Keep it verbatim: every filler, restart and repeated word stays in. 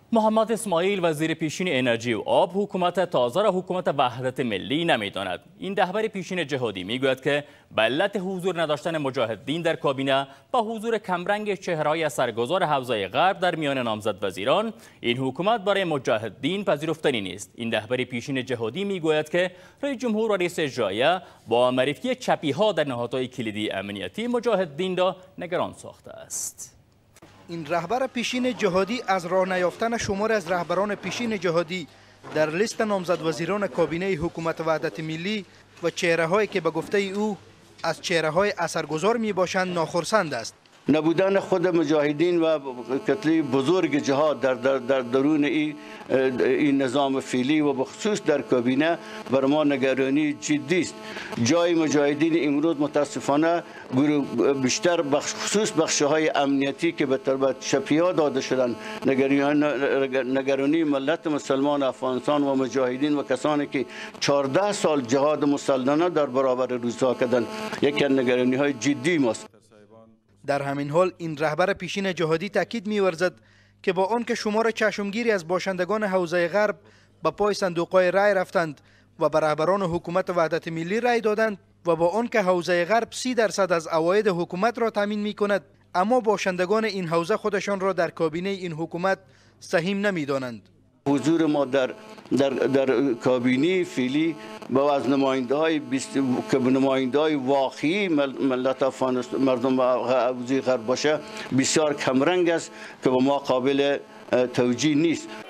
محمد اسماعیل وزیر پیشین انرژی و آب حکومت تازه را حکومت وحدت ملی نمی‌داند. این رهبر پیشین جهادی میگوید که به علت حضور نداشتن مجاهدین در کابینه با حضور کمرنگ چهره‌های اثرگذار حوزه غرب در میان نامزد وزیران، این حکومت برای مجاهدین پذیرفتنی نیست. این رهبر پیشین جهادی میگوید که رئیس جمهور و رئیس اجرایی با معرفی چپی‌ها در نهادهای کلیدی امنیتی مجاهدین را نگران ساخته است. این رهبر پیشین جهادی از راه نیافتن شمار از رهبران پیشین جهادی در لیست نامزد وزیران کابینه حکومت وحدت ملی و چهره‌هایی که به گفته او از چهره‌های اثرگذار میباشند ناخرسند است. نبودن خود مجاهدین و کتله بزرگ جهاد در, در, در درون این ای نظام فعلی و بخصوص در کابینه بر ما نگرانی جدی است. جای مجاهدین امروز متاسفانه بیشتر بخش خصوص بخش‌های امنیتی که به تربیت چپی‌ها داده شدند، نگرانی ملت مسلمان افغانستان و مجاهدین و کسانی که چهارده سال جهاد مسلحانه در برابر روسا کردند، یکی از نگرانی‌های جدی ماست. در همین حال این رهبر پیشین جهادی تاکید می‌ورزد که با آنکه شمار چشمگیری از باشندگان حوزه غرب به پای صندوق‌های رای رفتند و به رهبران حکومت وحدت ملی رای دادند و با آنکه حوزه غرب سی درصد از عواید حکومت را تامین می‌کند، اما باشندگان این حوزه خودشان را در کابینه این حکومت سهیم نمی‌دانند. حضور ما در در در کابینه فعلی با از نماینده های که نماینده های واقعی ملت افغانستان مردم حوزه غرب باشه بسیار کمرنگ است که با ما قابل توجیه نیست.